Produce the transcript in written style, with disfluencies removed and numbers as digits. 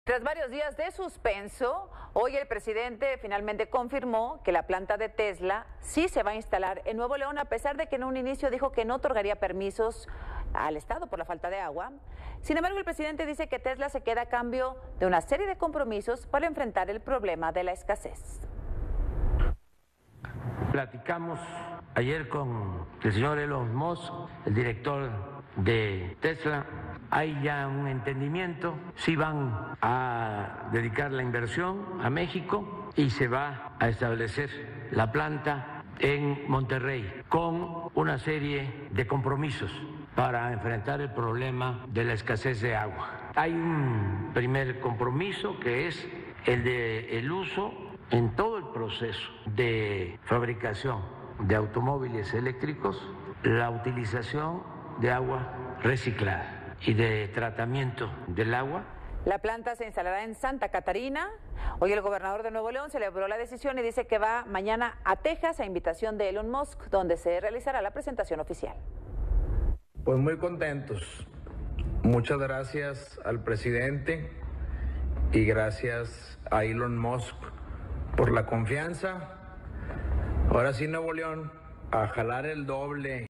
Tras varios días de suspenso, hoy el presidente finalmente confirmó que la planta de Tesla sí se va a instalar en Nuevo León, a pesar de que en un inicio dijo que no otorgaría permisos al Estado por la falta de agua. Sin embargo, el presidente dice que Tesla se queda a cambio de una serie de compromisos para enfrentar el problema de la escasez. Platicamos ayer con el señor Elon Musk, el director de Tesla. Hay ya un entendimiento, sí van a dedicar la inversión a México y se va a establecer la planta en Monterrey con una serie de compromisos para enfrentar el problema de la escasez de agua. Hay un primer compromiso que es el de el uso en todo el proceso de fabricación de automóviles eléctricos, la utilización de agua reciclada y de tratamiento del agua. La planta se instalará en Santa Catarina. Hoy el gobernador de Nuevo León celebró la decisión y dice que va mañana a Texas a invitación de Elon Musk, donde se realizará la presentación oficial. Pues muy contentos. Muchas gracias al presidente y gracias a Elon Musk por la confianza. Ahora sí, Nuevo León, a jalar el doble.